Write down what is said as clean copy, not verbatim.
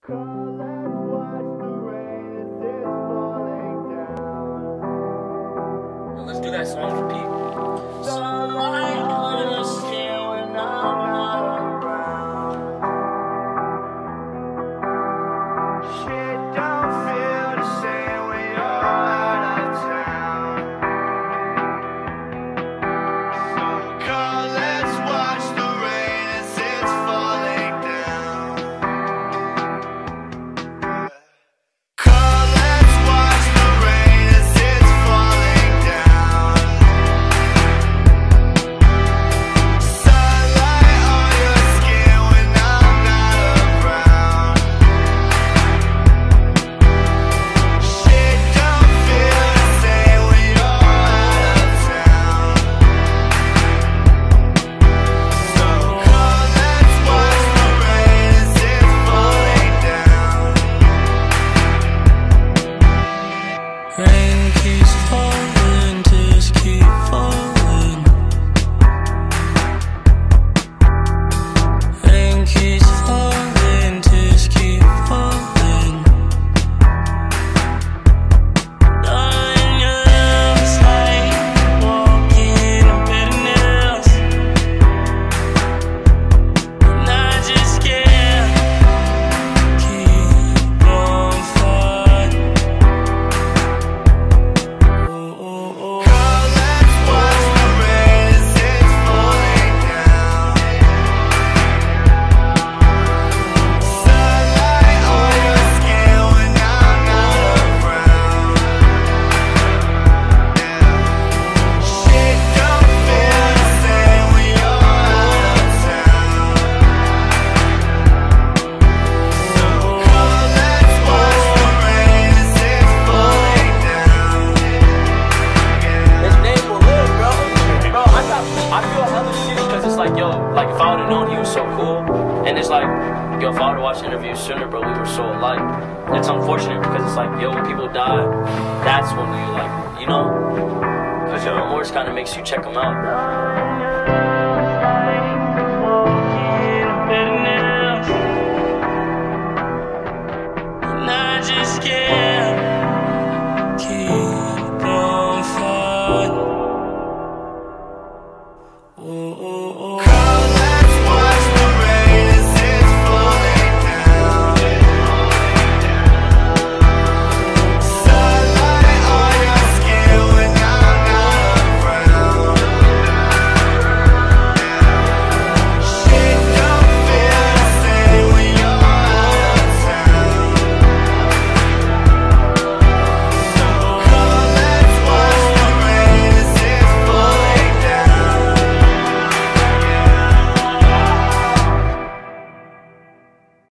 Let's watch the rain as it's falling down. Let's do that song for Pete. Sunlight on your skin when I'm not around. Shit don't feel the same when you're out of town. So come, let's watch the rain as it's falling down. Come, let's watch the rain as it's falling down. Sunlight on your skin when I'm not around. Shit don't feel the same when you're out of town. So come, let's watch the rain as it's falling down. Rain keeps falling, just keep falling. Rain keeps falling, just keep falling. Darling, your love's like walking on bitterness, and I just can't keep on fighting. Come, let's watch the rain as it's falling down. Sunlight on your skin when I'm not around. Shit don't feel the same when you're out of town. So come, let's watch the rain as it's falling down. His name will live, bro. Bro, I feel hella shitty because it's like, yo, like if I would have known he was so cool, and it's like, yo, if I would have watched interviews sooner, bro, we were so alike. It's unfortunate because it's like, yo, when people die, that's when you like, you know, because your remorse kind of makes you check them out.